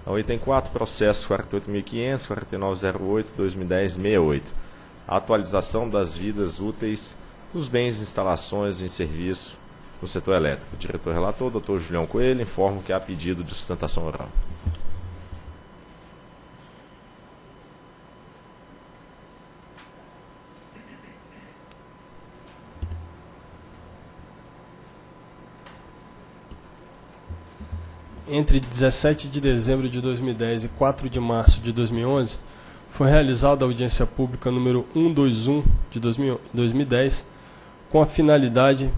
Então, item 4, processo 48.500, 4908, 2010-68. Atualização das vidas úteis dos bens, instalações e serviços no setor elétrico. O diretor relator, Dr. Julião Coelho, informa que há pedido de sustentação oral. Entre 17 de dezembro de 2010 e 4 de março de 2011, foi realizada a audiência pública número 121 de 2010, com a finalidade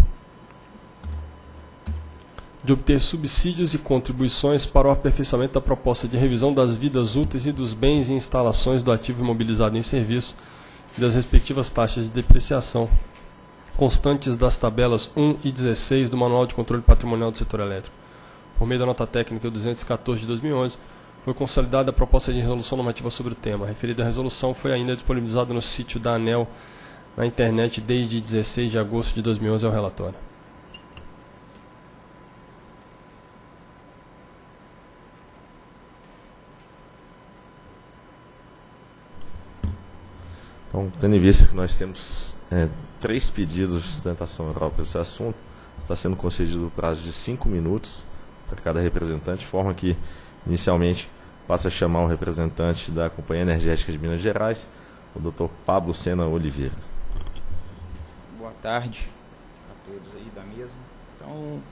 de obter subsídios e contribuições para o aperfeiçoamento da proposta de revisão das vidas úteis e dos bens e instalações do ativo imobilizado em serviço e das respectivas taxas de depreciação, constantes das tabelas 1 e 16 do Manual de Controle Patrimonial do Setor Elétrico. Por meio da nota técnica 214 de 2011, foi consolidada a proposta de resolução normativa sobre o tema. A referida resolução foi ainda disponibilizada no sítio da ANEEL na internet desde 16 de agosto de 2011 ao relatório. Então, tendo em vista que nós temos 3 pedidos de sustentação oral para esse assunto, está sendo concedido o prazo de 5 minutos para cada representante, de forma que, inicialmente, passa a chamar o representante da Companhia Energética de Minas Gerais, o Dr. Pablo Sena Oliveira. Boa tarde a todos aí da mesa. Então,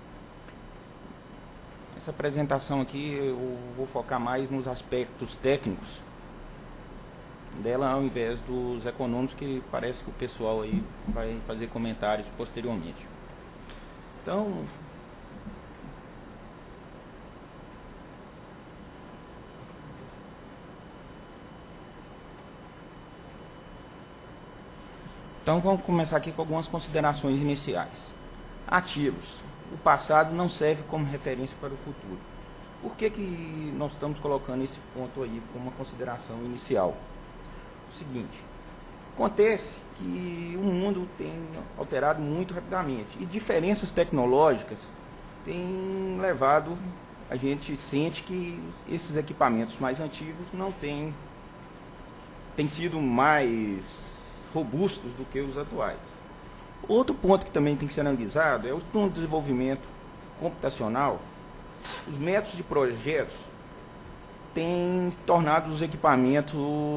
essa apresentação aqui eu vou focar mais nos aspectos técnicos dela, ao invés dos econômicos, que parece que o pessoal aí vai fazer comentários posteriormente. Então, vamos começar aqui com algumas considerações iniciais. Ativos. O passado não serve como referência para o futuro. Por que nós estamos colocando esse ponto aí como uma consideração inicial? O seguinte, acontece que o mundo tem alterado muito rapidamente e diferenças tecnológicas têm levado, a gente sente que esses equipamentos mais antigos não têm sido mais robustos do que os atuais. Outro ponto que também tem que ser analisado é o desenvolvimento computacional. Os métodos de projetos têm tornado os equipamentos,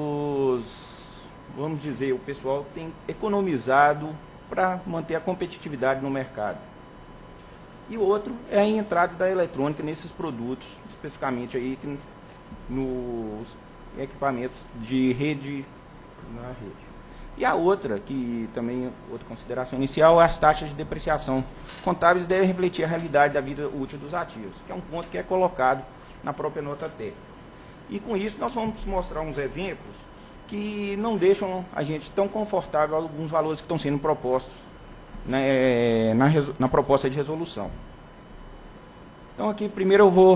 vamos dizer, o pessoal tem economizado para manter a competitividade no mercado. E outro é a entrada da eletrônica nesses produtos, especificamente aí nos equipamentos de rede, na rede. E a outra, que também outra consideração inicial, é as taxas de depreciação contábeis devem refletir a realidade da vida útil dos ativos, que é um ponto que é colocado na própria nota técnica. E com isso nós vamos mostrar uns exemplos que não deixam a gente tão confortável alguns valores que estão sendo propostos, né, na proposta de resolução. Então aqui primeiro eu vou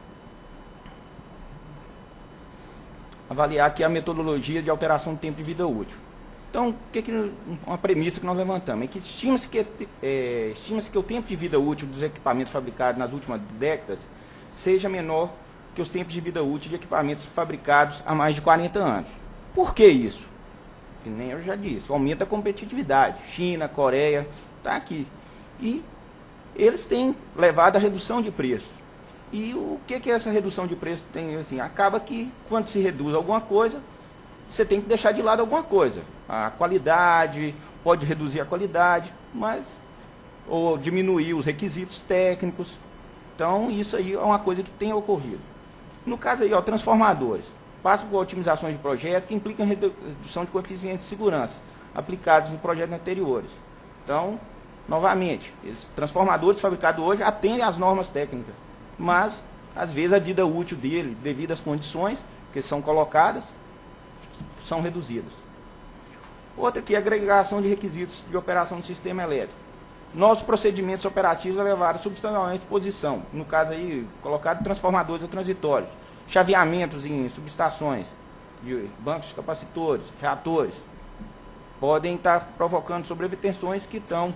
avaliar aqui a metodologia de alteração do tempo de vida útil. Então, uma premissa que nós levantamos é que estima-se que o tempo de vida útil dos equipamentos fabricados nas últimas décadas seja menor que os tempos de vida útil de equipamentos fabricados há mais de 40 anos. Por que isso? Que nem eu já disse, aumenta a competitividade. China, Coreia, está aqui. E eles têm levado à redução de preços. E o que essa redução de preço tem? Assim, acaba que, quando se reduz alguma coisa, você tem que deixar de lado alguma coisa. A qualidade, pode reduzir a qualidade, ou diminuir os requisitos técnicos. Então, isso aí é uma coisa que tem ocorrido. No caso aí, transformadores. Passa por otimizações de projeto que implicam redução de coeficientes de segurança aplicados em projetos anteriores. Então, novamente, esses transformadores fabricados hoje atendem às normas técnicas, mas, às vezes, a vida útil dele, devido às condições que são colocadas, são reduzidas. Outra que é a agregação de requisitos de operação do sistema elétrico. Novos procedimentos operativos levaram substancialmente posição. No caso aí, colocado transformadores transitórios, chaveamentos em subestações, de bancos de capacitores, reatores, podem estar provocando sobretensões que estão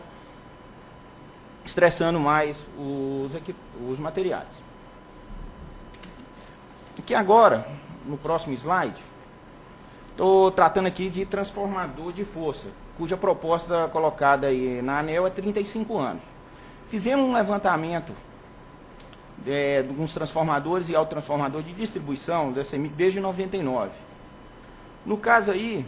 estressando mais os materiais. Aqui agora, no próximo slide, estou tratando aqui de transformador de força, cuja proposta colocada aí na ANEEL é 35 anos. Fizemos um levantamento de alguns transformadores e autotransformadores de distribuição da CEMIG desde 99. No caso aí,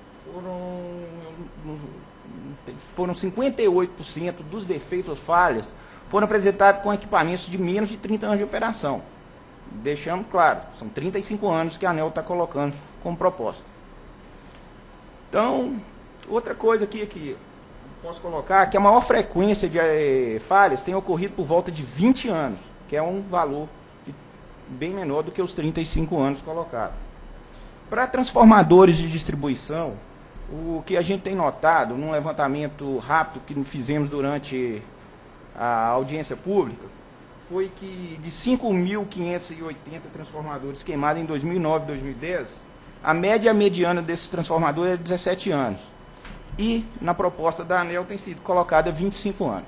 foram 58% dos defeitos ou falhas foram apresentados com equipamentos de menos de 30 anos de operação. Deixamos claro, são 35 anos que a ANEEL está colocando como proposta. Então, outra coisa aqui que posso colocar, que a maior frequência de falhas tem ocorrido por volta de 20 anos, que é um valor bem menor do que os 35 anos colocados. Para transformadores de distribuição, o que a gente tem notado num levantamento rápido que fizemos durante a audiência pública, foi que de 5.580 transformadores queimados em 2009 e 2010, a média mediana desses transformadores é 17 anos. E na proposta da ANEEL tem sido colocada 25 anos.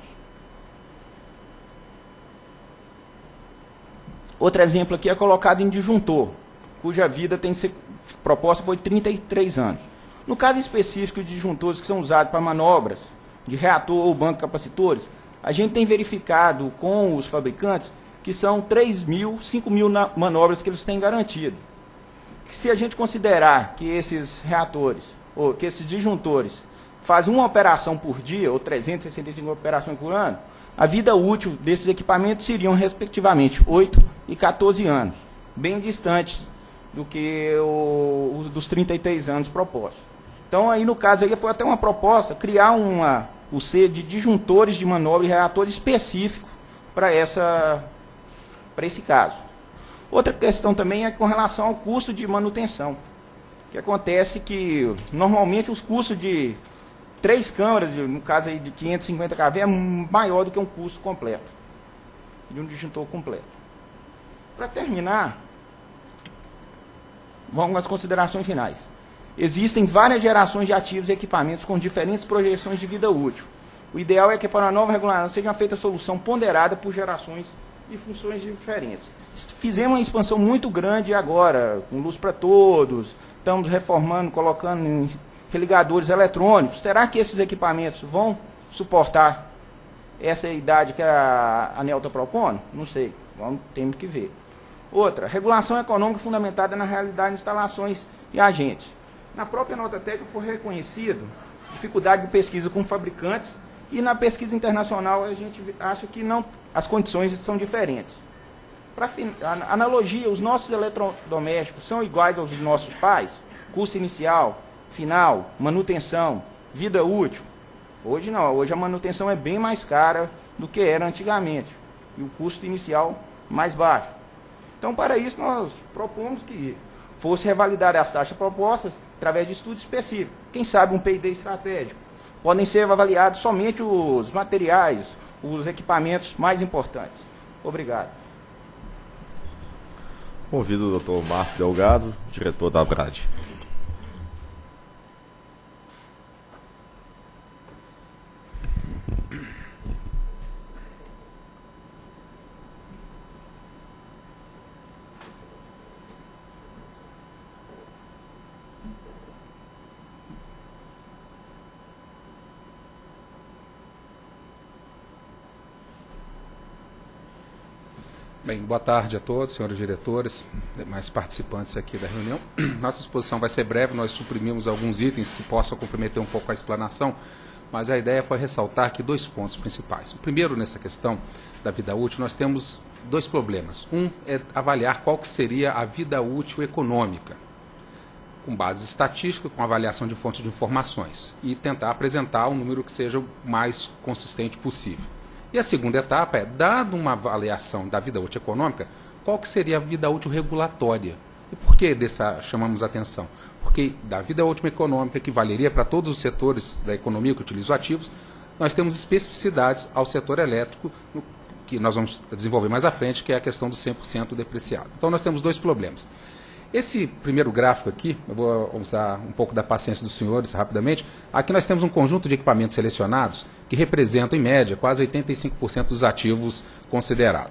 Outro exemplo aqui é colocado em disjuntor, cuja vida tem sido proposta por 33 anos. No caso específico de disjuntores que são usados para manobras de reator ou banco de capacitores, a gente tem verificado com os fabricantes que são 3.000, 5.000 manobras que eles têm garantido. Se a gente considerar que esses reatores, ou que esses disjuntores, fazem uma operação por dia, ou 365 operações por ano, a vida útil desses equipamentos seriam, respectivamente, 8 e 14 anos, bem distantes do que dos 33 anos propostos. Então, aí no caso, aí foi até uma proposta, criar o C de disjuntores de manobra e reator específico para esse caso. Outra questão também é com relação ao custo de manutenção, que acontece que, normalmente, os custos de 3 câmaras, no caso aí de 550 kV, é maior do que um custo completo, de um disjuntor completo. Para terminar, vamos às considerações finais. Existem várias gerações de ativos e equipamentos com diferentes projeções de vida útil. O ideal é que para a nova regulação seja feita a solução ponderada por gerações e funções diferentes. Fizemos uma expansão muito grande agora, com luz para todos, estamos reformando, colocando em religadores eletrônicos. Será que esses equipamentos vão suportar essa idade que a ANEEL está propondo? Não sei, temos que ver. Outra, regulação econômica fundamentada na realidade de instalações e agentes. Na própria nota técnica foi reconhecido dificuldade de pesquisa com fabricantes e na pesquisa internacional a gente acha que não, as condições são diferentes. Para analogia, os nossos eletrodomésticos são iguais aos dos nossos pais? Custo inicial, final, manutenção, vida útil? Hoje não, hoje a manutenção é bem mais cara do que era antigamente e o custo inicial mais baixo. Então, para isso, nós propomos que fosse revalidar as taxas propostas através de estudo específico. Quem sabe um P&D estratégico. Podem ser avaliados somente os materiais, os equipamentos mais importantes. Obrigado. Convido o Dr. Marco Delgado, diretor da ABRAD. Bem, boa tarde a todos, senhores diretores, demais participantes aqui da reunião. Nossa exposição vai ser breve, nós suprimimos alguns itens que possam comprometer um pouco a explanação, mas a ideia foi ressaltar aqui 2 pontos principais. O primeiro, nessa questão da vida útil, nós temos 2 problemas. Um é avaliar qual que seria a vida útil econômica, com base estatística, com avaliação de fontes de informações, e tentar apresentar um número que seja o mais consistente possível. E a segunda etapa é, dado uma avaliação da vida útil econômica, qual que seria a vida útil regulatória? E por que chamamos a atenção? Porque da vida útil econômica, que valeria para todos os setores da economia que utilizam ativos, nós temos especificidades ao setor elétrico, que nós vamos desenvolver mais à frente, que é a questão do 100% depreciado. Então nós temos 2 problemas. Esse primeiro gráfico aqui, eu vou usar um pouco da paciência dos senhores rapidamente. Aqui nós temos um conjunto de equipamentos selecionados que representam, em média, quase 85% dos ativos considerados.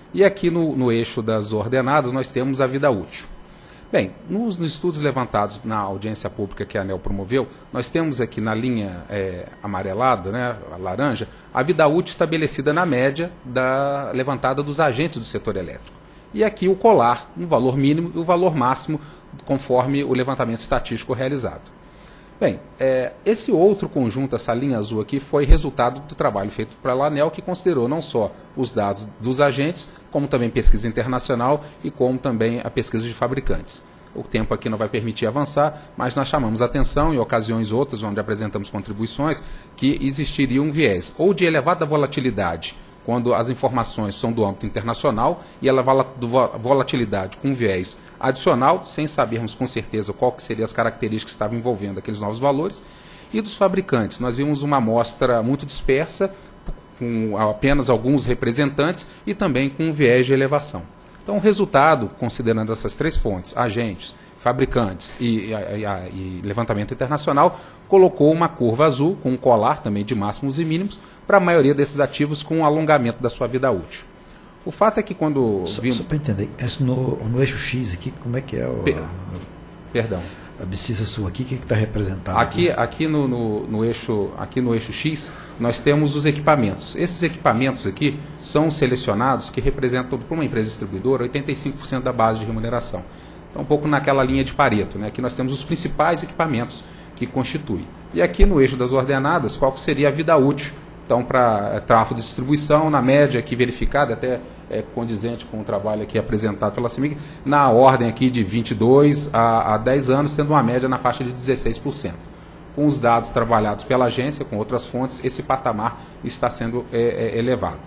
E aqui no eixo das ordenadas nós temos a vida útil. Bem, nos estudos levantados na audiência pública que a ANEEL promoveu, nós temos aqui na linha amarelada, né, a laranja, a vida útil estabelecida na média levantada dos agentes do setor elétrico. E aqui o colar, um valor mínimo e o valor máximo, conforme o levantamento estatístico realizado. Bem, esse outro conjunto, essa linha azul aqui, foi resultado do trabalho feito pela ANEEL, que considerou não só os dados dos agentes, como também pesquisa internacional e como também a pesquisa de fabricantes. O tempo aqui não vai permitir avançar, mas nós chamamos a atenção, em ocasiões outras, onde apresentamos contribuições, que existiria um viés ou de elevada volatilidade, quando as informações são do âmbito internacional, e ela volatilidade com viés adicional, sem sabermos com certeza qual que seriam as características que estavam envolvendo aqueles novos valores. E dos fabricantes, nós vimos uma amostra muito dispersa, com apenas alguns representantes e também com um viés de elevação. Então, o resultado, considerando essas três fontes, agentes, fabricantes e levantamento internacional, colocou uma curva azul com um colar também de máximos e mínimos para a maioria desses ativos com um alongamento da sua vida útil. O fato é que quando... Só para entender, no eixo X aqui, como é que é Perdão. A abscissa sua aqui, o que está representado? Aqui no eixo X, nós temos os equipamentos. Esses equipamentos aqui são selecionados que representam, para uma empresa distribuidora, 85% da base de remuneração. Então, um pouco naquela linha de Pareto, né? Aqui nós temos os principais equipamentos que constituem. E aqui no eixo das ordenadas, qual seria a vida útil? Então, para tráfego de distribuição, na média aqui verificada, até condizente com o trabalho aqui apresentado pela CEMIG, na ordem aqui de 22 a 10 anos, tendo uma média na faixa de 16%. Com os dados trabalhados pela agência, com outras fontes, esse patamar está sendo elevado.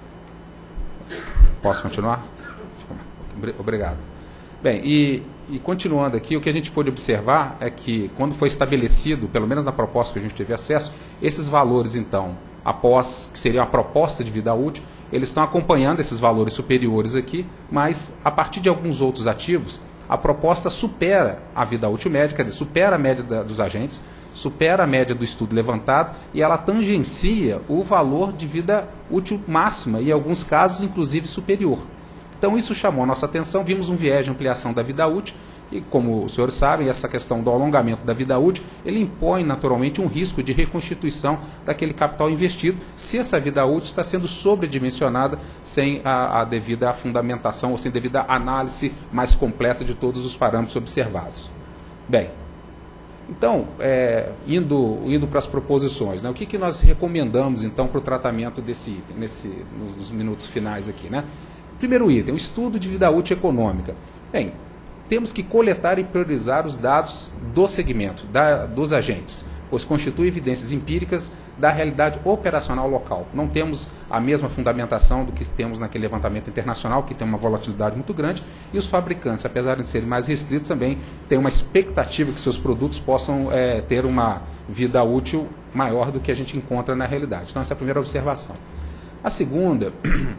Posso continuar? Obrigado. Bem, e continuando aqui, o que a gente pôde observar é que, quando foi estabelecido, pelo menos na proposta que a gente teve acesso, esses valores, então, após, que seria a proposta de vida útil, eles estão acompanhando esses valores superiores aqui, mas, a partir de alguns outros ativos, a proposta supera a vida útil média, quer dizer, supera a média dos agentes, supera a média do estudo levantado e ela tangencia o valor de vida útil máxima e, em alguns casos, inclusive superior. Então, isso chamou a nossa atenção, vimos um viés de ampliação da vida útil e, como os senhores sabem, essa questão do alongamento da vida útil, ele impõe naturalmente um risco de reconstituição daquele capital investido, se essa vida útil está sendo sobredimensionada sem a devida fundamentação ou sem devida análise mais completa de todos os parâmetros observados. Bem, então, indo para as proposições, né? O que nós recomendamos, então, para o tratamento desse item, nos minutos finais aqui, né? Primeiro item, o estudo de vida útil econômica. Bem, temos que coletar e priorizar os dados do segmento, dos agentes, pois constitui evidências empíricas da realidade operacional local. Não temos a mesma fundamentação do que temos naquele levantamento internacional, que tem uma volatilidade muito grande, e os fabricantes, apesar de serem mais restritos, também têm uma expectativa que seus produtos possam ter uma vida útil maior do que a gente encontra na realidade. Então, essa é a primeira observação. A segunda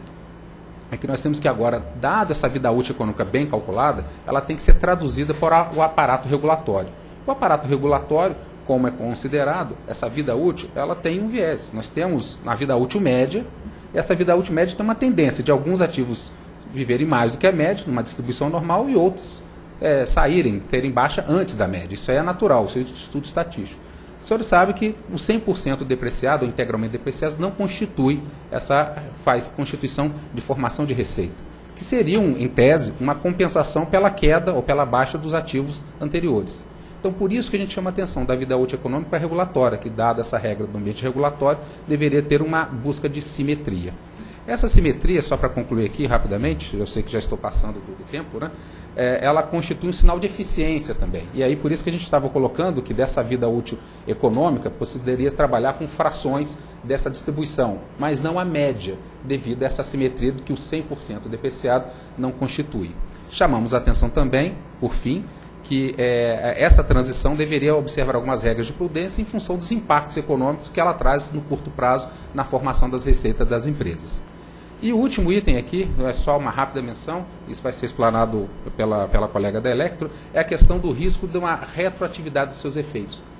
é que nós temos que agora, dado essa vida útil econômica bem calculada, ela tem que ser traduzida para o aparato regulatório. O aparato regulatório, como é considerado, essa vida útil, ela tem um viés. Nós temos na vida útil média, e essa vida útil média tem uma tendência de alguns ativos viverem mais do que a média, numa distribuição normal, e outros terem baixa antes da média. Isso é natural, isso é estudo estatístico. O senhor sabe que o 100% depreciado, ou integralmente depreciado, não constitui faz constituição de formação de receita, que seria, em tese, uma compensação pela queda ou pela baixa dos ativos anteriores. Então, por isso que a gente chama a atenção da vida útil econômica regulatória, que, dada essa regra do ambiente regulatório, deveria ter uma busca de simetria. Essa simetria, só para concluir aqui rapidamente, eu sei que já estou passando do tempo, né? Ela constitui um sinal de eficiência também. E aí, por isso que a gente estava colocando que dessa vida útil econômica, poderia trabalhar com frações dessa distribuição, mas não a média, devido a essa simetria do que o 100% depreciado não constitui. Chamamos a atenção também, por fim, que essa transição deveria observar algumas regras de prudência em função dos impactos econômicos que ela traz no curto prazo na formação das receitas das empresas. E o último item aqui, é só uma rápida menção, isso vai ser explanado pela colega da Electro, é a questão do risco de uma retroatividade dos seus efeitos.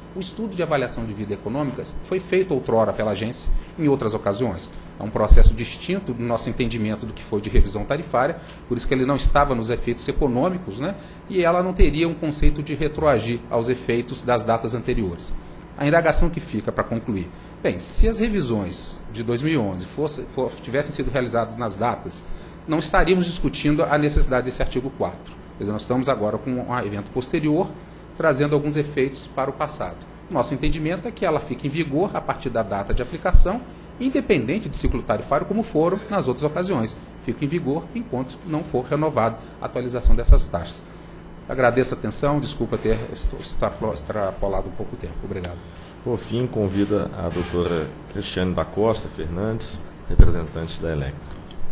O estudo de avaliação de vida econômica foi feito outrora pela agência, em outras ocasiões. É um processo distinto do nosso entendimento do que foi de revisão tarifária, por isso que ele não estava nos efeitos econômicos, né? E ela não teria um conceito de retroagir aos efeitos das datas anteriores. A indagação que fica para concluir. Bem, se as revisões de 2011 tivessem sido realizadas nas datas, não estaríamos discutindo a necessidade desse artigo 4. Quer dizer, nós estamos agora com um evento posterior, trazendo alguns efeitos para o passado. Nosso entendimento é que ela fica em vigor a partir da data de aplicação, independente de ciclo tarifário, como foram nas outras ocasiões. Fica em vigor enquanto não for renovada a atualização dessas taxas. Agradeço a atenção, desculpa ter extrapolado um pouco o tempo. Obrigado. Por fim, convida a doutora Cristiane da Costa Fernandes, representante da Electra.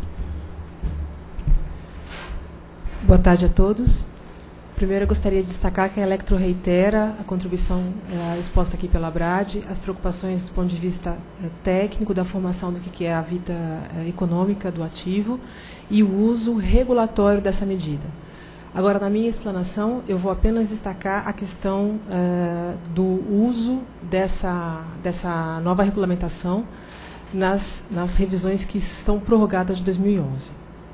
Boa tarde a todos. Primeiro, eu gostaria de destacar que a Electro reitera a contribuição exposta aqui pela Brad, as preocupações do ponto de vista técnico, da formação do que é a vida econômica do ativo e o uso regulatório dessa medida. Agora, na minha explanação, eu vou apenas destacar a questão do uso dessa nova regulamentação nas revisões que estão prorrogadas de 2011.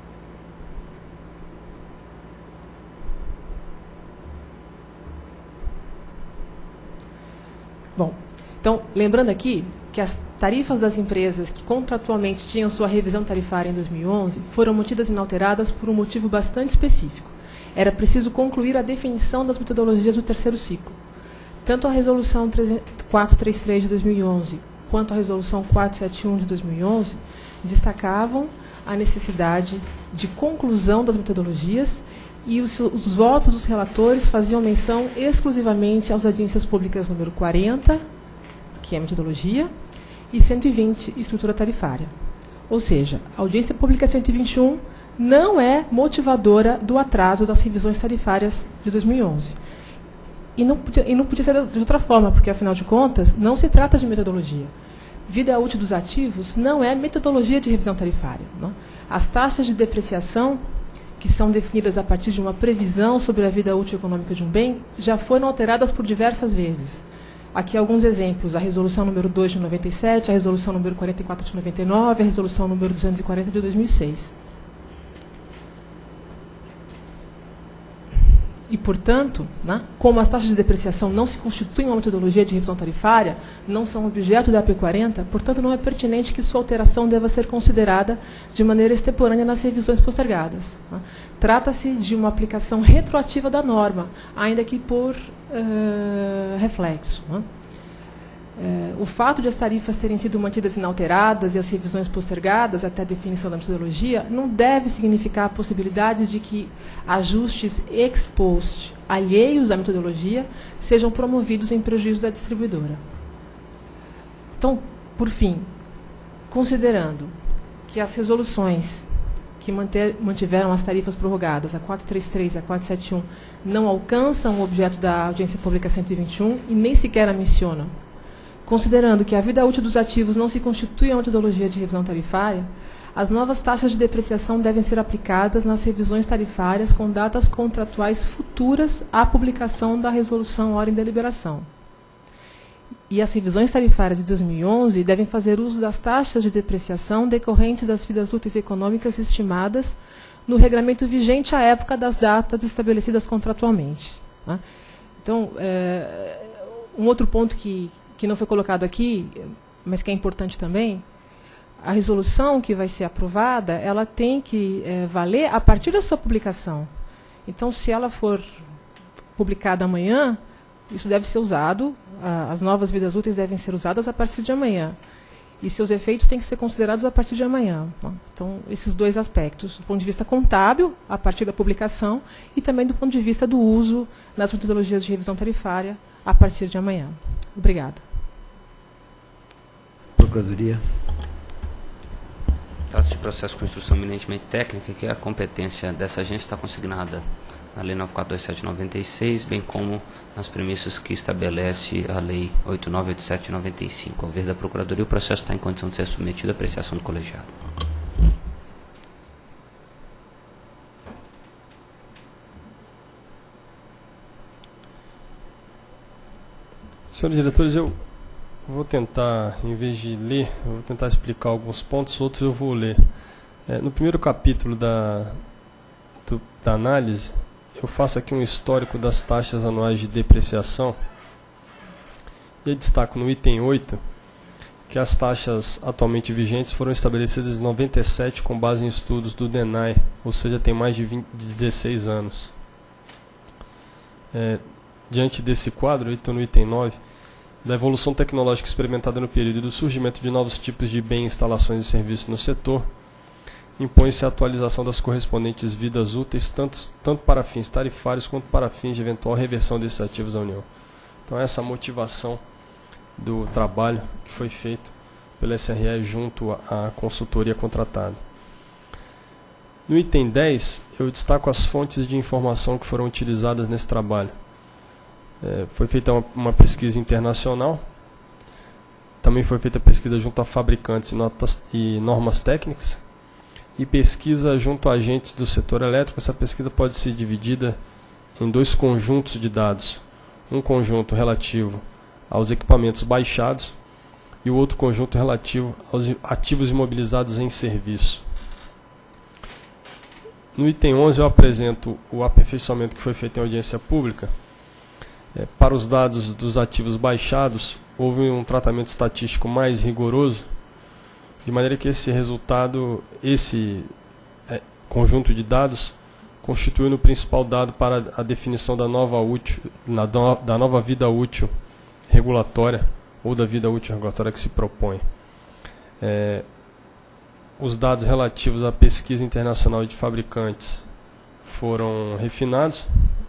Bom, então, lembrando aqui que as tarifas das empresas que contratualmente tinham sua revisão tarifária em 2011 foram mantidas inalteradas por um motivo bastante específico. Era preciso concluir a definição das metodologias do terceiro ciclo. Tanto a Resolução 433 de 2011 quanto a Resolução 471 de 2011 destacavam a necessidade de conclusão das metodologias e os votos dos relatores faziam menção exclusivamente às audiências públicas número 40, que é a metodologia, e 120, estrutura tarifária. Ou seja, a audiência pública 121 não é motivadora do atraso das revisões tarifárias de 2011. E não podia ser de outra forma, porque, afinal de contas, não se trata de metodologia. Vida útil dos ativos não é metodologia de revisão tarifária. Não? As taxas de depreciação, que são definidas a partir de uma previsão sobre a vida útil econômica de um bem, já foram alteradas por diversas vezes. Aqui alguns exemplos: a resolução número 2 de 97, a resolução número 44 de 99, a resolução número 240 de 2006. E, portanto, né, como as taxas de depreciação não se constituem uma metodologia de revisão tarifária, não são objeto da AP40, portanto, não é pertinente que sua alteração deva ser considerada de maneira extemporânea nas revisões postergadas. Né. Trata-se de uma aplicação retroativa da norma, ainda que por reflexo. Né. O fato de as tarifas terem sido mantidas inalteradas e as revisões postergadas até a definição da metodologia não deve significar a possibilidade de que ajustes ex post alheios à metodologia sejam promovidos em prejuízo da distribuidora. Então, por fim, considerando que as resoluções que mantiveram as tarifas prorrogadas, a 433 e a 471, não alcançam o objeto da audiência pública 121 e nem sequer a mencionam, considerando que a vida útil dos ativos não se constitui uma metodologia de revisão tarifária, as novas taxas de depreciação devem ser aplicadas nas revisões tarifárias com datas contratuais futuras à publicação da resolução hora em deliberação. E as revisões tarifárias de 2011 devem fazer uso das taxas de depreciação decorrentes das vidas úteis econômicas estimadas no regramento vigente à época das datas estabelecidas contratualmente. Né? Então, um outro ponto que não foi colocado aqui, mas que é importante também, a resolução que vai ser aprovada, ela tem que valer a partir da sua publicação. Então, se ela for publicada amanhã, isso deve ser usado, as novas vidas úteis devem ser usadas a partir de amanhã. E seus efeitos têm que ser considerados a partir de amanhã. Então, esses dois aspectos, do ponto de vista contábil, a partir da publicação, e também do ponto de vista do uso nas metodologias de revisão tarifária, a partir de amanhã. Obrigada. Procuradoria. Trata de processo com instrução eminentemente técnica, que a competência dessa agência está consignada na Lei 9427/96, bem como nas premissas que estabelece a Lei 8987/95. Ao ver da Procuradoria, o processo está em condição de ser submetido à apreciação do colegiado. Senhores diretores, eu vou tentar, em vez de ler, eu vou tentar explicar alguns pontos, outros eu vou ler. No primeiro capítulo da análise, eu faço aqui um histórico das taxas anuais de depreciação. E eu destaco no item 8 que as taxas atualmente vigentes foram estabelecidas em 97 com base em estudos do DENAI, ou seja, tem mais de 16 anos. Diante desse quadro, eu estou no item 9, da evolução tecnológica experimentada no período e do surgimento de novos tipos de bens, instalações e serviços no setor, impõe-se a atualização das correspondentes vidas úteis, tanto para fins tarifários quanto para fins de eventual reversão desses ativos à União. Então, essa é a motivação do trabalho que foi feito pela SRE junto à consultoria contratada. No item 10, eu destaco as fontes de informação que foram utilizadas nesse trabalho. Foi feita uma pesquisa internacional, também foi feita pesquisa junto a fabricantes e normas técnicas, e pesquisa junto a agentes do setor elétrico. Essa pesquisa pode ser dividida em dois conjuntos de dados. Um conjunto relativo aos equipamentos baixados e o outro conjunto relativo aos ativos imobilizados em serviço. No item 11 eu apresento o aperfeiçoamento que foi feito em audiência pública. Para os dados dos ativos baixados, houve um tratamento estatístico mais rigoroso, de maneira que esse resultado, esse conjunto de dados, constitui o principal dado para a definição da nova vida útil regulatória, ou da vida útil regulatória que se propõe. Os dados relativos à pesquisa internacional de fabricantes foram refinados,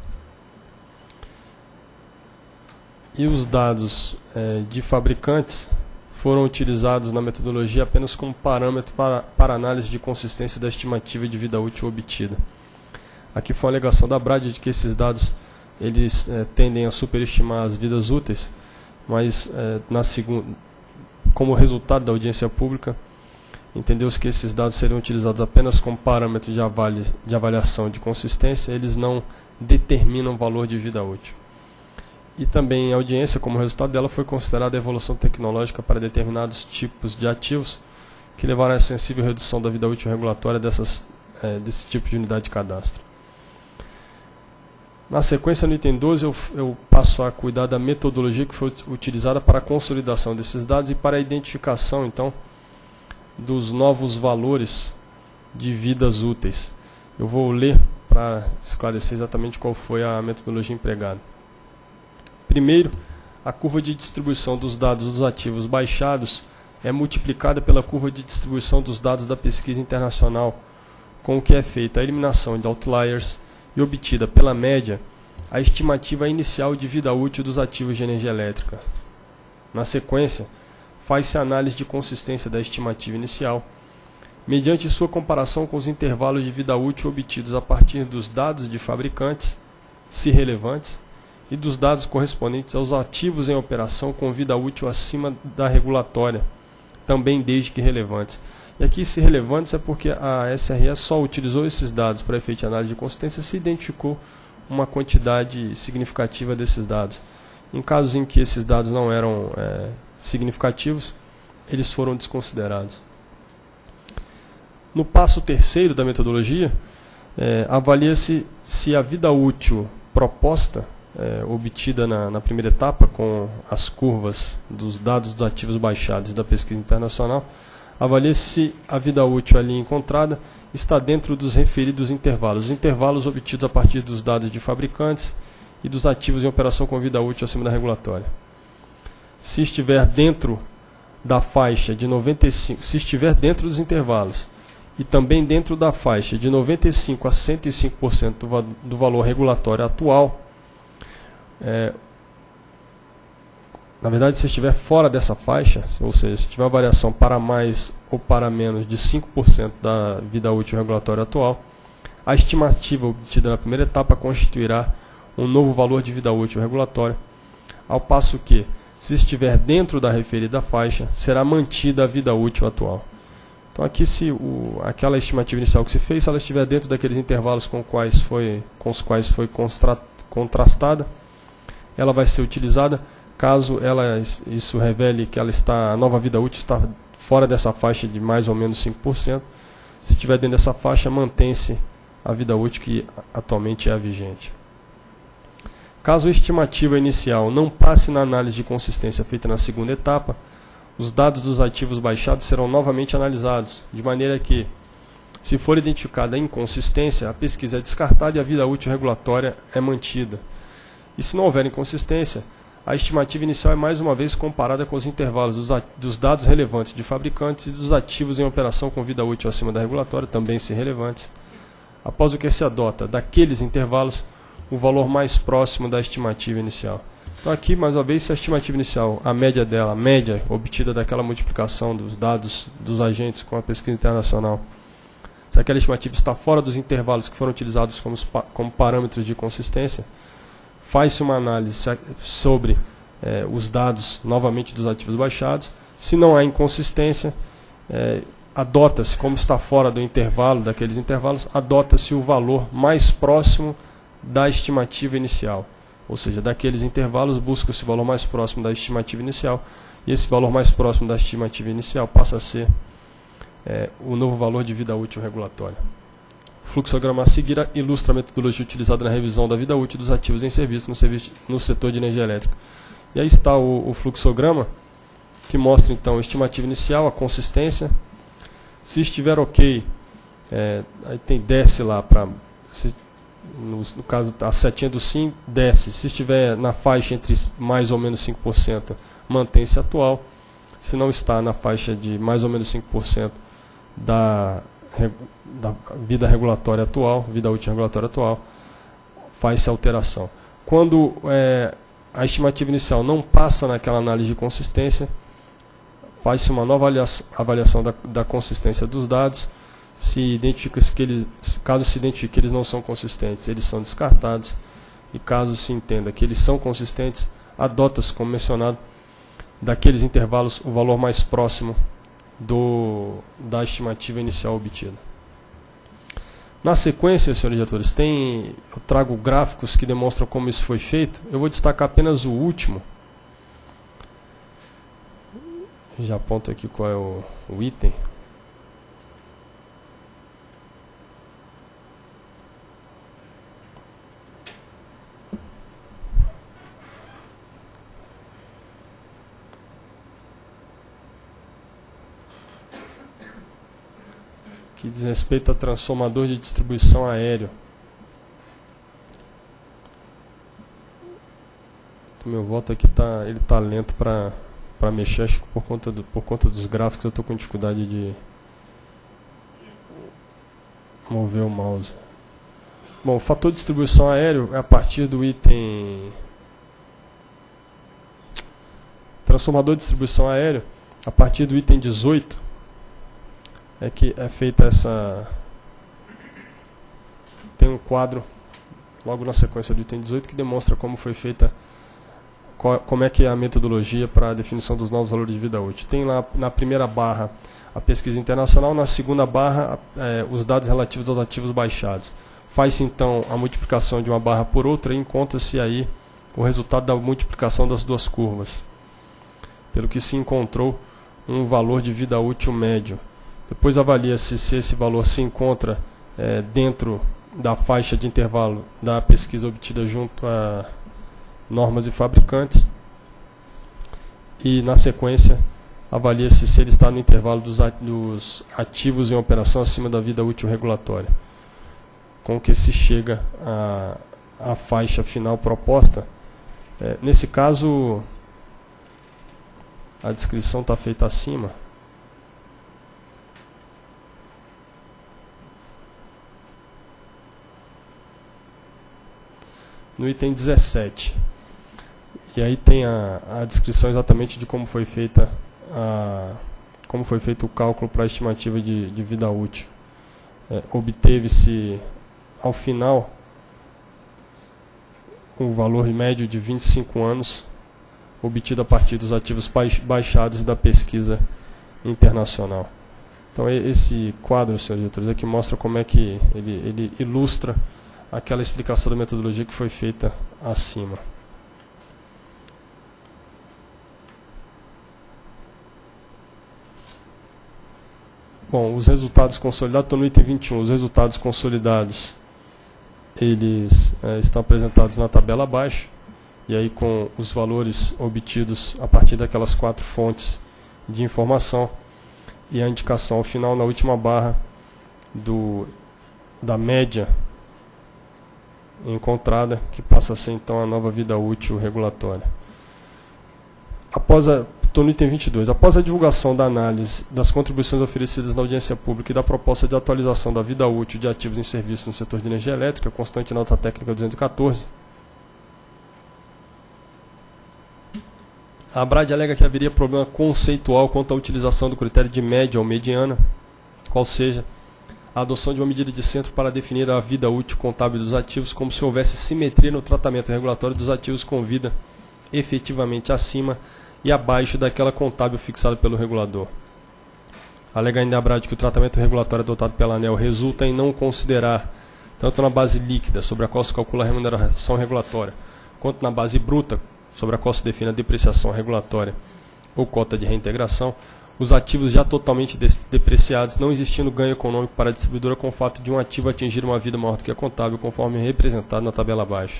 e os dados de fabricantes foram utilizados na metodologia apenas como parâmetro para análise de consistência da estimativa de vida útil obtida. Aqui foi uma alegação da Brad de que esses dados eles tendem a superestimar as vidas úteis, mas como resultado da audiência pública, entendeu-se que esses dados seriam utilizados apenas como parâmetro de avaliação de consistência, eles não determinam o valor de vida útil. E também a audiência, como resultado dela, foi considerada a evolução tecnológica para determinados tipos de ativos que levaram a sensível redução da vida útil regulatória desse tipo de unidade de cadastro. Na sequência, no item 12, eu passo a cuidar da metodologia que foi utilizada para a consolidação desses dados e para a identificação, então, dos novos valores de vidas úteis. Eu vou ler para esclarecer exatamente qual foi a metodologia empregada. Primeiro, a curva de distribuição dos dados dos ativos baixados é multiplicada pela curva de distribuição dos dados da pesquisa internacional, com o que é feita a eliminação de outliers e obtida pela média a estimativa inicial de vida útil dos ativos de energia elétrica. Na sequência, faz-se a análise de consistência da estimativa inicial, mediante sua comparação com os intervalos de vida útil obtidos a partir dos dados de fabricantes, se relevantes, e dos dados correspondentes aos ativos em operação com vida útil acima da regulatória, também desde que relevantes. E aqui, se relevantes, é porque a SRE só utilizou esses dados para efeito de análise de consistência se identificou uma quantidade significativa desses dados. Em casos em que esses dados não eram significativos, eles foram desconsiderados. No passo terceiro da metodologia, avalia-se se a vida útil proposta, obtida na primeira etapa, com as curvas dos dados dos ativos baixados da pesquisa internacional, avalia se a vida útil ali encontrada está dentro dos referidos intervalos. Os intervalos obtidos a partir dos dados de fabricantes e dos ativos em operação com vida útil acima da regulatória. Se estiver dentro da faixa de 95, se estiver dentro dos intervalos e também dentro da faixa de 95% a 105% do valor regulatório atual, na verdade, se estiver fora dessa faixa, ou seja, se tiver variação para mais ou para menos de 5% da vida útil regulatória atual, a estimativa obtida na primeira etapa constituirá um novo valor de vida útil regulatória, ao passo que, se estiver dentro da referida faixa, será mantida a vida útil atual. Então aqui, se aquela estimativa inicial que se fez, se ela estiver dentro daqueles intervalos com os quais foi contrastada, ela vai ser utilizada caso isso revele que a nova vida útil está fora dessa faixa de mais ou menos 5%. Se estiver dentro dessa faixa, mantém-se a vida útil que atualmente é a vigente. Caso a estimativa inicial não passe na análise de consistência feita na segunda etapa, os dados dos ativos baixados serão novamente analisados, de maneira que, se for identificada a inconsistência, a pesquisa é descartada e a vida útil regulatória é mantida. E se não houver inconsistência, a estimativa inicial é mais uma vez comparada com os intervalos dos dados relevantes de fabricantes e dos ativos em operação com vida útil acima da regulatória, também se relevantes, após o que se adota daqueles intervalos o valor mais próximo da estimativa inicial. Então aqui, mais uma vez, se a estimativa inicial, a média dela, a média obtida daquela multiplicação dos dados dos agentes com a pesquisa internacional, se aquela estimativa está fora dos intervalos que foram utilizados como parâmetros de consistência, faz-se uma análise sobre os dados, novamente, dos ativos baixados. Se não há inconsistência, adota-se, como está fora do intervalo, daqueles intervalos, adota-se o valor mais próximo da estimativa inicial. Ou seja, daqueles intervalos, busca-se o valor mais próximo da estimativa inicial, e esse valor mais próximo da estimativa inicial passa a ser o novo valor de vida útil regulatória. O fluxograma a seguir ilustra a metodologia utilizada na revisão da vida útil dos ativos em serviço no setor de energia elétrica. E aí está o fluxograma, que mostra então a estimativa inicial, a consistência. Se estiver ok, aí desce lá para... No caso, a setinha do sim, desce. Se estiver na faixa entre mais ou menos 5%, mantém-se atual. Se não está na faixa de mais ou menos 5% da vida regulatória atual, vida útil regulatória atual, faz-se alteração. Quando a estimativa inicial não passa naquela análise de consistência, faz-se uma nova avaliação da consistência dos dados. Caso se identifique que eles não são consistentes, eles são descartados. E caso se entenda que eles são consistentes, adota-se, como mencionado, daqueles intervalos o valor mais próximo da estimativa inicial obtida. Na sequência, senhores diretores, eu trago gráficos que demonstram como isso foi feito. Eu vou destacar apenas o último. Já aponto aqui qual é o item. Que diz respeito a transformador de distribuição aéreo. O meu voto aqui ele tá lento para mexer, acho que por conta dos gráficos eu estou com dificuldade de mover o mouse. Bom, o fator de distribuição aéreo é a partir do item transformador de distribuição aéreo, a partir do item 18. Que é feita essa... Tem um quadro logo na sequência do item 18 que demonstra como foi feita, como é que é a metodologia para a definição dos novos valores de vida útil. Tem lá na primeira barra a pesquisa internacional, na segunda barra os dados relativos aos ativos baixados. Faz-se então a multiplicação de uma barra por outra e encontra-se aí o resultado da multiplicação das duas curvas, pelo que se encontrou um valor de vida útil médio. Depois avalia-se se esse valor se encontra dentro da faixa de intervalo da pesquisa obtida junto a normas e fabricantes. E, na sequência, avalia-se se ele está no intervalo dos ativos em operação acima da vida útil regulatória, com que se chega à faixa final proposta. Nesse caso, a descrição está feita acima. No item 17. E aí tem a descrição exatamente de como foi feito o cálculo para a estimativa de vida útil. Obteve-se, ao final, um valor médio de 25 anos, obtido a partir dos ativos baixados da pesquisa internacional. Então, esse quadro, senhores diretores, aqui mostra como é que ele ilustra aquela explicação da metodologia que foi feita acima. Bom, os resultados consolidados, estou no item 21, os resultados consolidados, eles estão apresentados na tabela abaixo, e aí com os valores obtidos a partir daquelas 4 fontes de informação, e a indicação ao final na última barra da média encontrada, que passa a ser então a nova vida útil regulatória. Estou no item 22. Após a divulgação da análise das contribuições oferecidas na audiência pública e da proposta de atualização da vida útil de ativos em serviço no setor de energia elétrica, constante na nota técnica 214, a ABRAD alega que haveria problema conceitual quanto à utilização do critério de média ou mediana, qual seja, a adoção de uma medida de centro para definir a vida útil contábil dos ativos, como se houvesse simetria no tratamento regulatório dos ativos com vida efetivamente acima e abaixo daquela contábil fixada pelo regulador. Alega ainda a ABRAD que o tratamento regulatório adotado pela ANEEL resulta em não considerar, tanto na base líquida, sobre a qual se calcula a remuneração regulatória, quanto na base bruta, sobre a qual se define a depreciação regulatória ou cota de reintegração, os ativos já totalmente depreciados, não existindo ganho econômico para a distribuidora com o fato de um ativo atingir uma vida maior do que a contábil, conforme representado na tabela abaixo.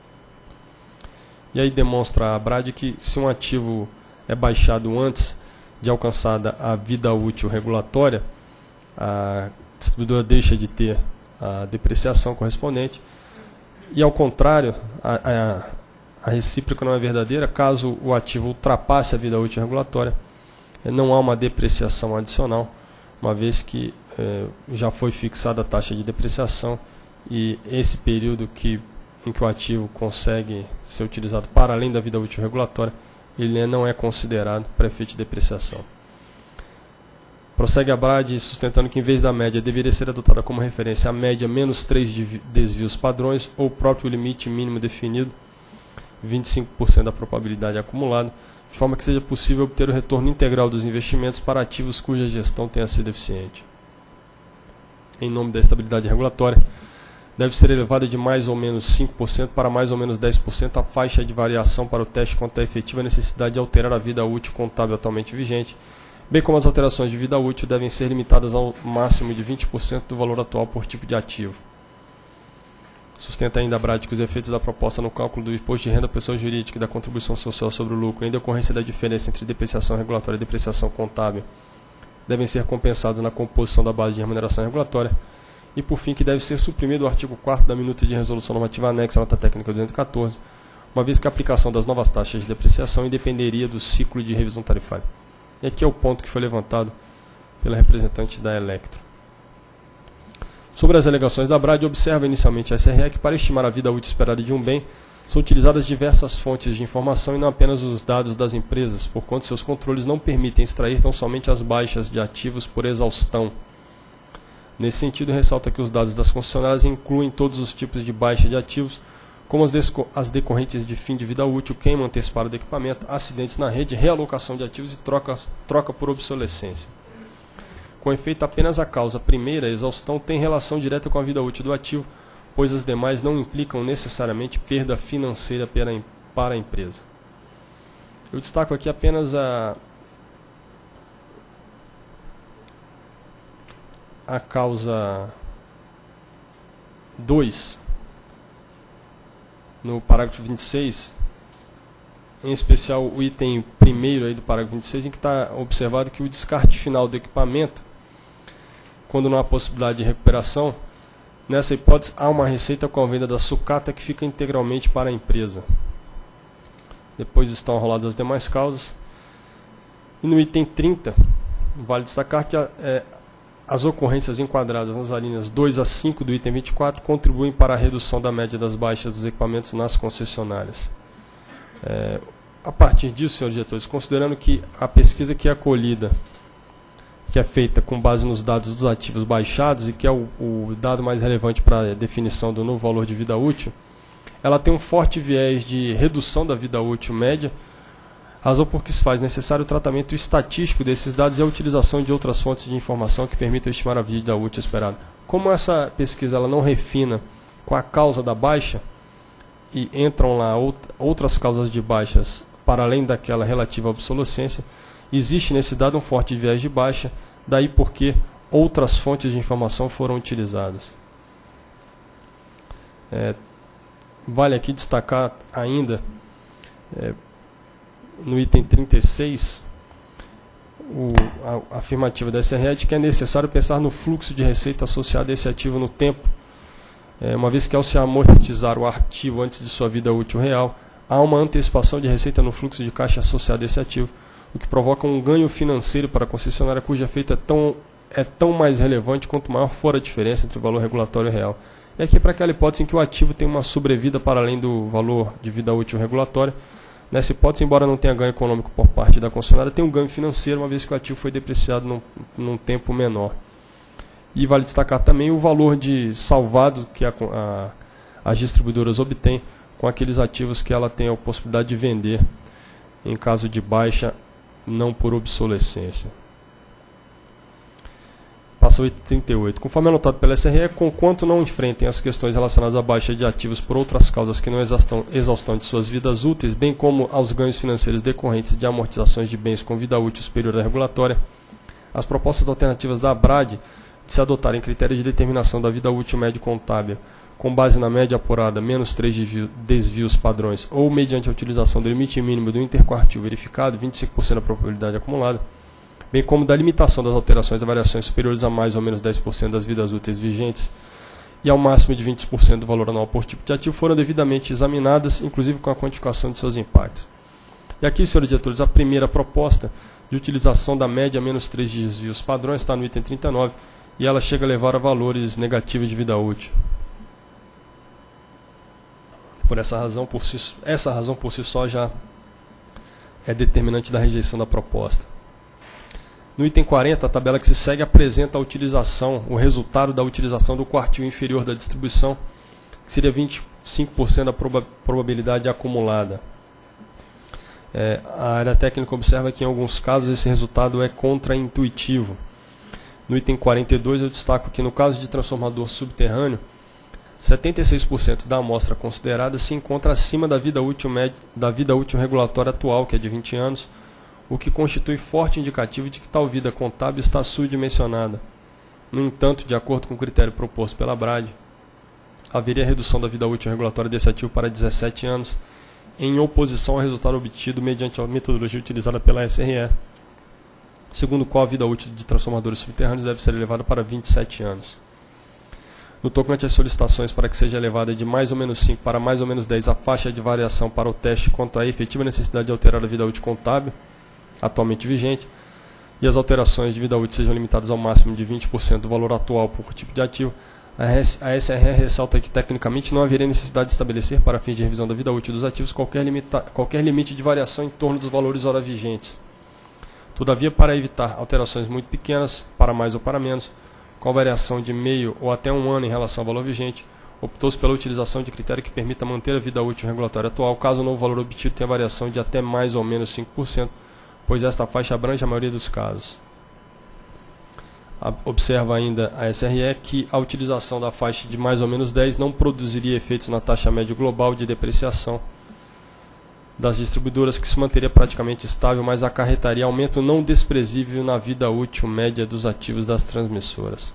E aí demonstra a ABRAD que se um ativo é baixado antes de alcançada a vida útil regulatória, a distribuidora deixa de ter a depreciação correspondente, e ao contrário, a recíproca não é verdadeira. Caso o ativo ultrapasse a vida útil regulatória, não há uma depreciação adicional, uma vez que já foi fixada a taxa de depreciação, e esse período em que o ativo consegue ser utilizado para além da vida útil regulatória, ele não é considerado para efeito de depreciação. Prossegue a ABRAD sustentando que, em vez da média, deveria ser adotada como referência a média menos 3 desvios padrões ou o próprio limite mínimo definido, 25% da probabilidade acumulada, de forma que seja possível obter o retorno integral dos investimentos para ativos cuja gestão tenha sido eficiente. Em nome da estabilidade regulatória, deve ser elevada de mais ou menos 5% para mais ou menos 10% a faixa de variação para o teste quanto à efetiva necessidade de alterar a vida útil contábil atualmente vigente, bem como as alterações de vida útil devem ser limitadas ao máximo de 20% do valor atual por tipo de ativo. Sustenta ainda a ABRAD que os efeitos da proposta no cálculo do imposto de renda à pessoa jurídica e da contribuição social sobre o lucro, em decorrência da diferença entre depreciação regulatória e depreciação contábil, devem ser compensados na composição da base de remuneração regulatória. E, por fim, que deve ser suprimido o artigo 4º da minuta de resolução normativa anexa à nota técnica 214, uma vez que a aplicação das novas taxas de depreciação independeria do ciclo de revisão tarifária. E aqui é o ponto que foi levantado pela representante da Electro. Sobre as alegações da ABRAD, observa inicialmente a SRE que, para estimar a vida útil esperada de um bem, são utilizadas diversas fontes de informação e não apenas os dados das empresas, porquanto seus controles não permitem extrair tão somente as baixas de ativos por exaustão. Nesse sentido, ressalta que os dados das concessionárias incluem todos os tipos de baixa de ativos, como as decorrentes de fim de vida útil, queima antecipada do equipamento, acidentes na rede, realocação de ativos e troca por obsolescência. Com efeito, apenas a causa primeira, a exaustão, tem relação direta com a vida útil do ativo, pois as demais não implicam necessariamente perda financeira para a empresa. Eu destaco aqui apenas a causa 2, no parágrafo 26, em especial o item 1º aí do parágrafo 26, em que está observado que o descarte final do equipamento, quando não há possibilidade de recuperação, nessa hipótese há uma receita com a venda da sucata que fica integralmente para a empresa. Depois estão roladas as demais causas. E no item 30, vale destacar que as ocorrências enquadradas nas alíneas 2 a 5 do item 24 contribuem para a redução da média das baixas dos equipamentos nas concessionárias. A partir disso, senhores diretores, considerando que a pesquisa que é acolhida, que é feita com base nos dados dos ativos baixados e que é o dado mais relevante para a definição do novo valor de vida útil, ela tem um forte viés de redução da vida útil média, razão por que se faz necessário o tratamento estatístico desses dados e a utilização de outras fontes de informação que permitam estimar a vida útil esperada. Como essa pesquisa ela não refina com a causa da baixa, e entram lá outras causas de baixas para além daquela relativa à obsolescência, existe nesse dado um forte viés de baixa, daí porque outras fontes de informação foram utilizadas. Vale aqui destacar ainda, no item 36, a afirmativa da SRE de que é necessário pensar no fluxo de receita associado a esse ativo no tempo, uma vez que ao se amortizar o ativo antes de sua vida útil real, há uma antecipação de receita no fluxo de caixa associado a esse ativo, o que provoca um ganho financeiro para a concessionária cujo efeito é tão mais relevante quanto maior for a diferença entre o valor regulatório e real. E aqui para aquela hipótese em que o ativo tem uma sobrevida para além do valor de vida útil regulatória. Nessa hipótese, embora não tenha ganho econômico por parte da concessionária, tem um ganho financeiro, uma vez que o ativo foi depreciado num tempo menor. E vale destacar também o valor de salvado que as distribuidoras obtêm com aqueles ativos que ela tem a possibilidade de vender em caso de baixa, não por obsolescência. Passa o item 38. Conforme anotado pela SRE, conquanto não enfrentem as questões relacionadas à baixa de ativos por outras causas que não exaustão de suas vidas úteis, bem como aos ganhos financeiros decorrentes de amortizações de bens com vida útil superior à regulatória, as propostas alternativas da ABRAD de se adotarem critérios de determinação da vida útil médio contábil com base na média apurada menos 3 desvios padrões ou mediante a utilização do limite mínimo do interquartil verificado, 25% da probabilidade acumulada, bem como da limitação das alterações a variações superiores a mais ou menos 10% das vidas úteis vigentes e ao máximo de 20% do valor anual por tipo de ativo, foram devidamente examinadas, inclusive com a quantificação de seus impactos. E aqui, senhores diretores, a primeira proposta de utilização da média menos 3 desvios padrões está no item 39 e ela chega a levar a valores negativos de vida útil. Por essa razão por si só já é determinante da rejeição da proposta. No item 40, a tabela que se segue apresenta o resultado da utilização do quartil inferior da distribuição, que seria 25% da probabilidade acumulada. A área técnica observa que em alguns casos esse resultado é contraintuitivo. No item 42, eu destaco que no caso de transformador subterrâneo, 76% da amostra considerada se encontra acima da vida útil regulatória atual, que é de 20 anos, o que constitui forte indicativo de que tal vida contábil está subdimensionada. No entanto, de acordo com o critério proposto pela ABRAD, haveria redução da vida útil regulatória desse ativo para 17 anos, em oposição ao resultado obtido mediante a metodologia utilizada pela SRE, segundo o qual a vida útil de transformadores subterrâneos deve ser elevada para 27 anos. No tocante às solicitações para que seja elevada de mais ou menos 5 para mais ou menos 10 a faixa de variação para o teste quanto à efetiva necessidade de alterar a vida útil contábil, atualmente vigente, e as alterações de vida útil sejam limitadas ao máximo de 20% do valor atual por tipo de ativo, a SRE ressalta que tecnicamente não haveria necessidade de estabelecer, para fins de revisão da vida útil dos ativos, qualquer limite de variação em torno dos valores ora vigentes. Todavia, para evitar alterações muito pequenas, para mais ou para menos, com variação de meio ou até um ano em relação ao valor vigente, optou-se pela utilização de critério que permita manter a vida útil regulatória atual, caso o novo valor obtido tenha variação de até mais ou menos 5%, pois esta faixa abrange a maioria dos casos. Observa ainda a SRE que a utilização da faixa de mais ou menos 10 não produziria efeitos na taxa média global de depreciação das distribuidoras, que se manteria praticamente estável, mas acarretaria aumento não desprezível na vida útil média dos ativos das transmissoras.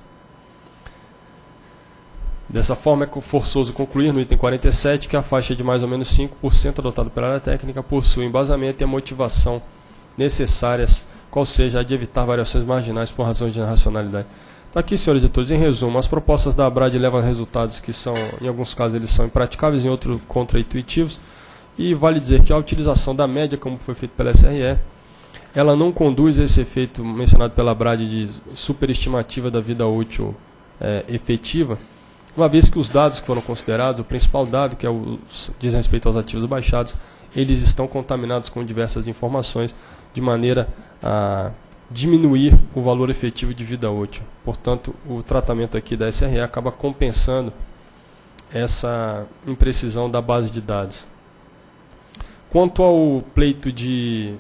Dessa forma, é forçoso concluir no item 47 que a faixa de mais ou menos 5% adotada pela área técnica possui embasamento e a motivação necessárias, qual seja a de evitar variações marginais por razões de racionalidade. Está aqui, senhores editores, em resumo, as propostas da ABRAD levam a resultados que são, em alguns casos, eles são impraticáveis, em outros, contraintuitivos, e vale dizer que a utilização da média, como foi feito pela SRE, ela não conduz a esse efeito mencionado pela ABRAD de superestimativa da vida útil efetiva, uma vez que os dados que foram considerados, o principal dado, que diz respeito aos ativos baixados, eles estão contaminados com diversas informações, de maneira a diminuir o valor efetivo de vida útil. Portanto, o tratamento aqui da SRE acaba compensando essa imprecisão da base de dados. Quanto ao pleito de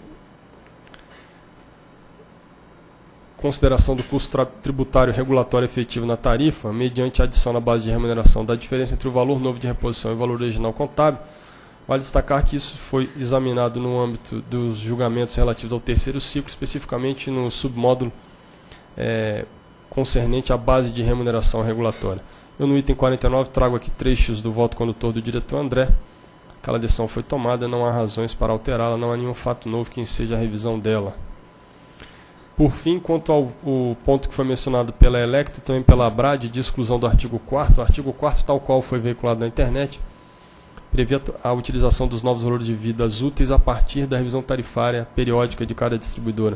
consideração do custo tributário regulatório efetivo na tarifa, mediante a adição na base de remuneração da diferença entre o valor novo de reposição e o valor original contábil, vale destacar que isso foi examinado no âmbito dos julgamentos relativos ao terceiro ciclo, especificamente no submódulo concernente à base de remuneração regulatória. Eu, no item 49, trago aqui trechos do voto condutor do diretor André. Aquela decisão foi tomada, não há razões para alterá-la, não há nenhum fato novo que enseje a revisão dela. Por fim, quanto ao ponto que foi mencionado pela Electro e também pela ABRAD, de exclusão do artigo 4º, o artigo 4º, tal qual foi veiculado na internet, prevê a utilização dos novos valores de vidas úteis a partir da revisão tarifária periódica de cada distribuidora.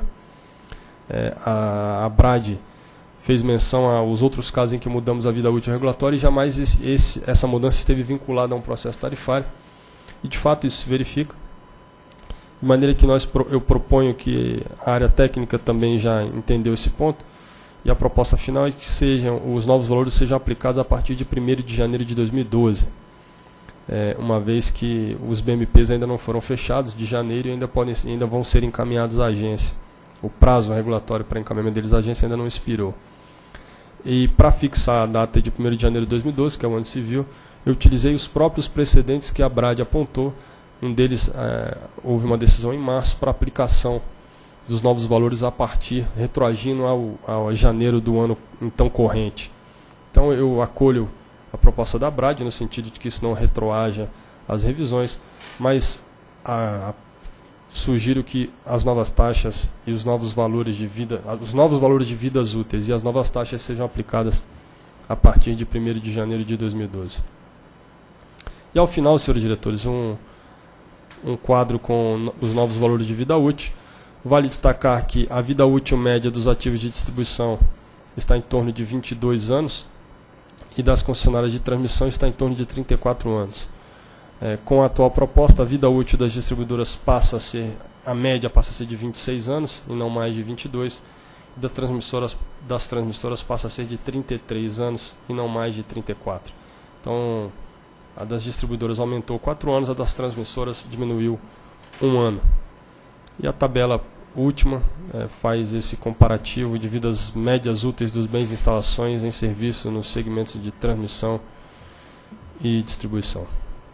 A ABRAD fez menção aos outros casos em que mudamos a vida útil regulatória e jamais essa mudança esteve vinculada a um processo tarifário. E, de fato, isso se verifica. De maneira que eu proponho que a área técnica também já entendeu esse ponto. E a proposta final é que os novos valores sejam aplicados a partir de 1º de janeiro de 2012. Uma vez que os BMPs ainda não foram fechados de janeiro e ainda vão ser encaminhados à agência. O prazo regulatório para encaminhamento deles à agência ainda não expirou. E para fixar a data de 1º de janeiro de 2012, que é o ano civil, eu utilizei os próprios precedentes que a ABRAD apontou. Um deles, houve uma decisão em março para aplicação dos novos valores a partir, retroagindo ao janeiro do ano então corrente. Então eu acolho a proposta da ABRAD, no sentido de que isso não retroaja as revisões, mas sugiro que as novas taxas e os novos valores de vidas úteis e as novas taxas sejam aplicadas a partir de 1º de janeiro de 2012. E ao final, senhores diretores, um quadro com os novos valores de vida útil. Vale destacar que a vida útil média dos ativos de distribuição está em torno de 22 anos e das concessionárias de transmissão está em torno de 34 anos. Com a atual proposta, a vida útil das distribuidoras a média passa a ser de 26 anos e não mais de 22, e das transmissoras passa a ser de 33 anos e não mais de 34. Então, a das distribuidoras aumentou 4 anos, a das transmissoras diminuiu 1 ano. E a tabela última faz esse comparativo de vidas médias úteis dos bens e instalações em serviço nos segmentos de transmissão e distribuição.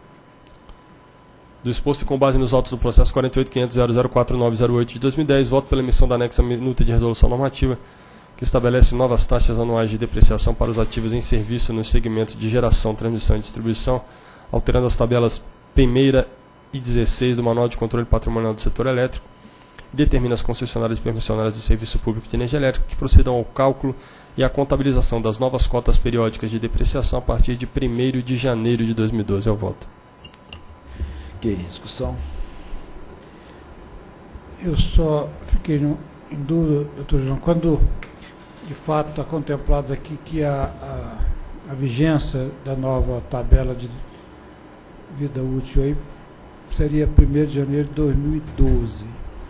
Do exposto e com base nos autos do processo 48.500.004908 de 2010, voto pela emissão da anexa minuta de resolução normativa que estabelece novas taxas anuais de depreciação para os ativos em serviço nos segmentos de geração, transmissão e distribuição, alterando as tabelas 1ª e 16 do Manual de Controle Patrimonial do Setor Elétrico, e determina as concessionárias e permissionárias do Serviço Público de Energia Elétrica que procedam ao cálculo e à contabilização das novas cotas periódicas de depreciação a partir de 1º de janeiro de 2012. É o voto. Ok, discussão. Eu só fiquei em dúvida, doutor João, quando de fato está contemplado aqui que a vigência da nova tabela de vida útil aí seria 1º de janeiro de 2012.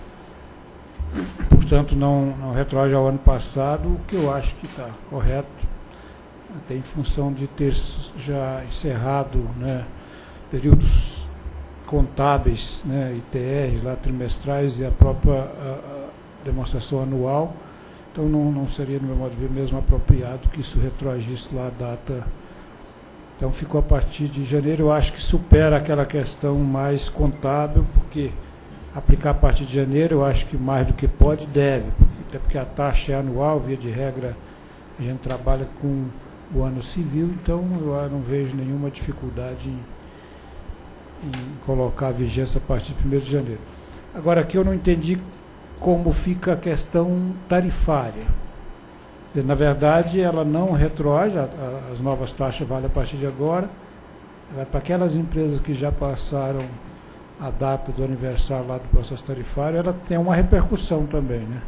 Portanto, não retroage ao ano passado, o que eu acho que está correto, até em função de ter já encerrado, né, períodos contábeis, né, ITR, lá, trimestrais e a própria demonstração anual. Então não seria, no meu modo de ver, mesmo apropriado que isso retroagisse lá a data. Então ficou a partir de janeiro. Eu acho que supera aquela questão mais contábil, porque aplicar a partir de janeiro, eu acho que mais do que pode, deve. Até porque a taxa é anual, via de regra, a gente trabalha com o ano civil, então eu não vejo nenhuma dificuldade em colocar a vigência a partir de 1º de janeiro. Agora, aqui eu não entendi como fica a questão tarifária. Na verdade, ela não retroage, as novas taxas valem a partir de agora. Para aquelas empresas que já passaram a data do aniversário lá do processo tarifário, ela tem uma repercussão também, né?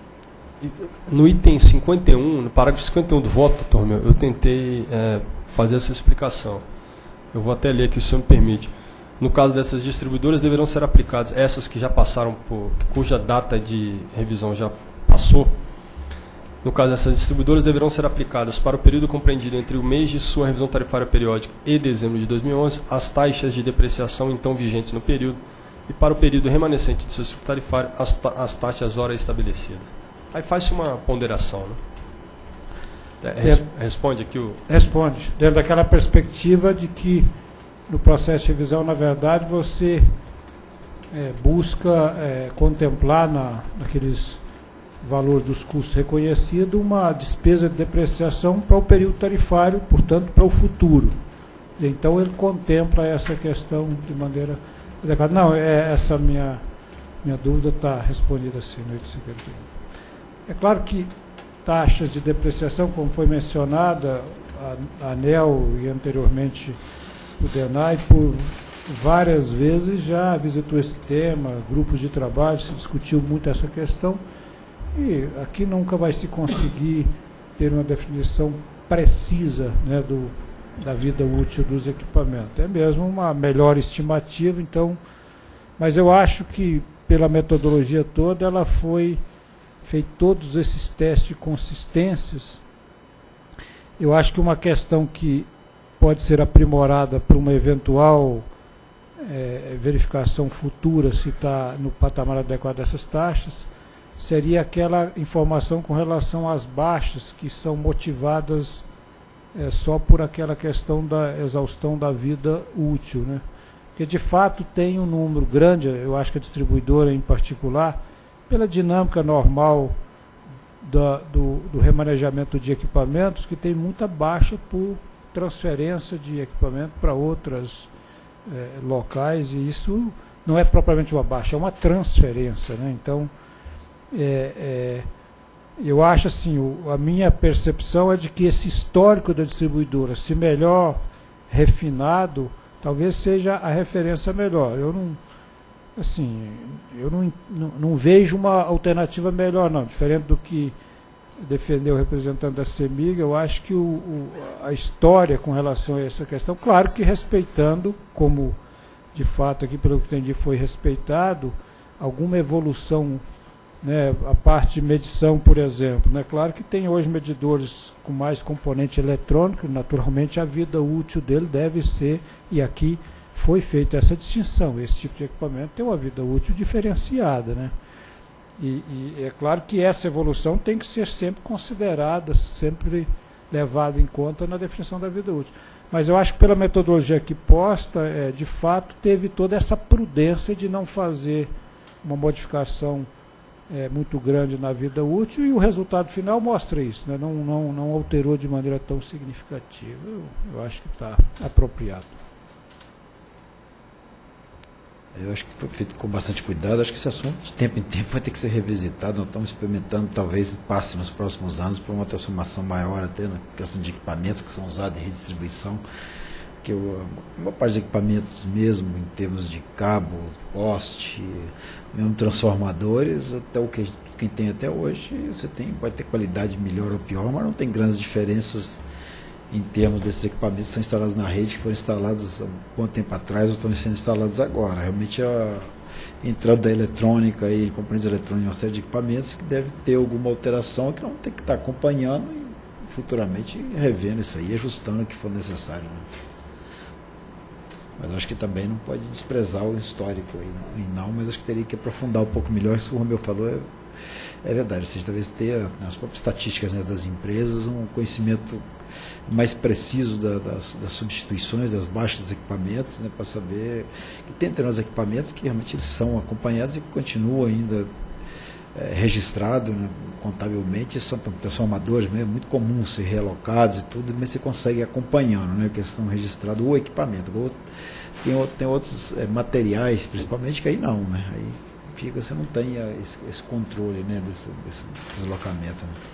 No item 51, no parágrafo 51 do voto, doutor meu, eu tentei fazer essa explicação. Eu vou até ler aqui, se o senhor me permite. No caso dessas distribuidoras, deverão ser aplicadas, essas que já passaram, cuja data de revisão já passou, no caso dessas distribuidoras, deverão ser aplicadas para o período compreendido entre o mês de sua revisão tarifária periódica e dezembro de 2011, as taxas de depreciação então vigentes no período, e para o período remanescente de seu ciclo tarifário, as taxas ora estabelecidas. Aí faz-se uma ponderação, né? Responde aqui o... Responde, dentro daquela perspectiva de que no processo de revisão, na verdade, você busca contemplar naqueles valor dos custos reconhecido, uma despesa de depreciação para o período tarifário, portanto, para o futuro. Então, ele contempla essa questão de maneira adequada. Não, essa minha dúvida está respondida assim no 851. É claro que taxas de depreciação, como foi mencionada, a ANEEL e anteriormente o DENAI, por várias vezes já visitou esse tema, grupos de trabalho, se discutiu muito essa questão, e aqui nunca vai se conseguir ter uma definição precisa, né, da vida útil dos equipamentos. É mesmo uma melhor estimativa, então, mas eu acho que pela metodologia toda ela foi feito todos esses testes de consistências. Eu acho que uma questão que pode ser aprimorada para uma eventual verificação futura, se está no patamar adequado dessas taxas, seria aquela informação com relação às baixas que são motivadas só por aquela questão da exaustão da vida útil, né? Porque de fato tem um número grande, eu acho que a distribuidora em particular, pela dinâmica normal do remanejamento de equipamentos, que tem muita baixa por transferência de equipamento para outras locais, e isso não é propriamente uma baixa, é uma transferência, né? Então, eu acho assim, a minha percepção é de que esse histórico da distribuidora, se melhor refinado, talvez seja a referência melhor. Eu não vejo uma alternativa melhor, não. Diferente do que defendeu o representante da CEMIG, eu acho que a história com relação a essa questão, claro que respeitando, como de fato aqui pelo que entendi foi respeitado, alguma evolução, né, a parte de medição, por exemplo, né? Claro que tem hoje medidores com mais componente eletrônico, naturalmente a vida útil dele deve ser, e aqui foi feita essa distinção, esse tipo de equipamento tem uma vida útil diferenciada, né? E é claro que essa evolução tem que ser sempre considerada, sempre levada em conta na definição da vida útil. Mas eu acho que pela metodologia aqui posta, de fato, teve toda essa prudência de não fazer uma modificação muito grande na vida útil, e o resultado final mostra isso, né? Não alterou de maneira tão significativa. Eu acho que está apropriado. Eu acho que foi feito com bastante cuidado. Acho que esse assunto, de tempo em tempo, vai ter que ser revisitado. Nós estamos experimentando, talvez passe nos próximos anos para uma transformação maior, até na questão de equipamentos que são usados em redistribuição, que a maior parte dos equipamentos mesmo, em termos de cabo, poste, mesmo transformadores, até o que quem tem até hoje, pode ter qualidade melhor ou pior, mas não tem grandes diferenças em termos desses equipamentos que são instalados na rede, que foram instalados há um bom tempo atrás ou estão sendo instalados agora. Realmente a entrada da eletrônica e componentes eletrônicos, uma série de equipamentos que deve ter alguma alteração, que não tem que estar acompanhando e futuramente revendo isso aí, ajustando o que for necessário, né? Mas acho que também não pode desprezar o histórico aí, não, mas acho que teria que aprofundar um pouco melhor. Isso que o Romeu falou é verdade, ou seja, talvez ter nas próprias estatísticas, né, das empresas, um conhecimento mais preciso das substituições, das baixas dos equipamentos, né, para saber que tem determinados equipamentos que realmente eles são acompanhados e que continuam ainda registrados, né, contabilmente, são transformadores mesmo, muito comum ser realocados e tudo, mas você consegue ir acompanhando, né, que estão registrados o equipamento. Tem outros materiais, principalmente, que aí não, né, aí você não tem esse controle, né, desse deslocamento, né.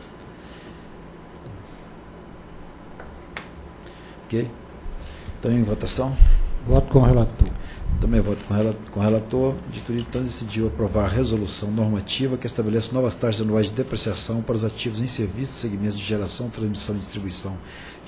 Ok? Então, em votação? Voto com o relator. Também voto com o relator. Dito isso, então, decidiu aprovar a resolução normativa que estabelece novas taxas anuais de depreciação para os ativos em serviço de segmentos de geração, transmissão e distribuição